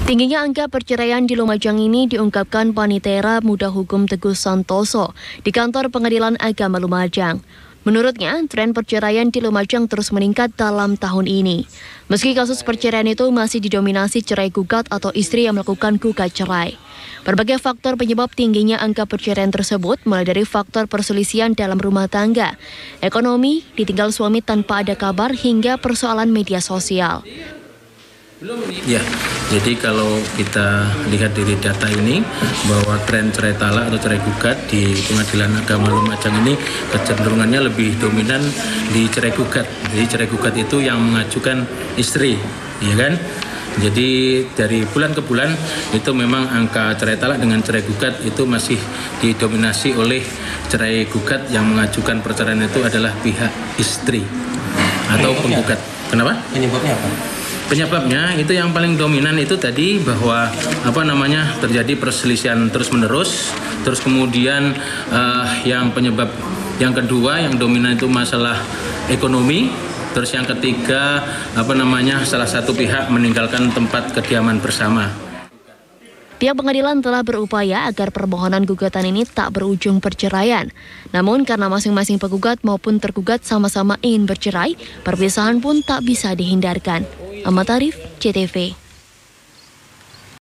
Tingginya angka perceraian di Lumajang ini diungkapkan Panitera Muda Hukum Teguh Santoso di kantor Pengadilan Agama Lumajang. Menurutnya, tren perceraian di Lumajang terus meningkat dalam tahun ini. Meski kasus perceraian itu masih didominasi cerai gugat atau istri yang melakukan gugat cerai. Berbagai faktor penyebab tingginya angka perceraian tersebut, mulai dari faktor perselisihan dalam rumah tangga, ekonomi, ditinggal suami tanpa ada kabar, hingga persoalan media sosial. Ya, jadi kalau kita lihat dari data ini bahwa tren cerai talak atau cerai gugat di Pengadilan Agama Lumajang ini kecenderungannya lebih dominan di cerai gugat. Jadi cerai gugat itu yang mengajukan istri, ya kan? Jadi dari bulan ke bulan itu memang angka cerai talak dengan cerai gugat itu masih didominasi oleh cerai gugat, yang mengajukan perceraian itu adalah pihak istri atau penggugat. Kenapa? Penyebabnya apa? Penyebabnya itu yang paling dominan itu tadi bahwa terjadi perselisihan terus-menerus, terus kemudian yang penyebab yang kedua yang dominan itu masalah ekonomi, terus yang ketiga salah satu pihak meninggalkan tempat kediaman bersama. Pihak pengadilan telah berupaya agar permohonan gugatan ini tak berujung perceraian. Namun karena masing-masing penggugat maupun tergugat sama-sama ingin bercerai, perpisahan pun tak bisa dihindarkan. Ahmad Arif, CTV.